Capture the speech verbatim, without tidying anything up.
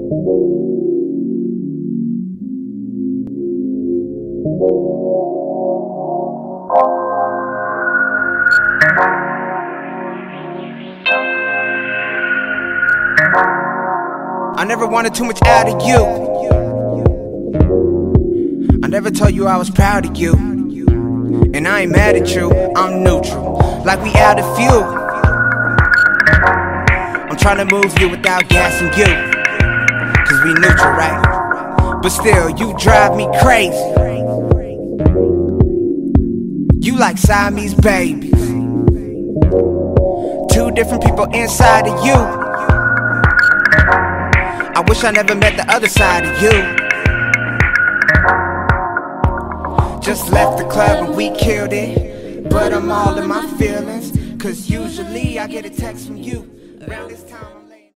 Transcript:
I never wanted too much out of you. I never told you I was proud of you. And I ain't mad at you, I'm neutral, like we out of fuel. I'm trying to move you without gassing you, cause we neutral, right? But still, you drive me crazy. You like Siamese babies, two different people inside of you. I wish I never met the other side of you. Just left the club and we killed it, but I'm all in my feelings, cause usually I get a text from you around this time.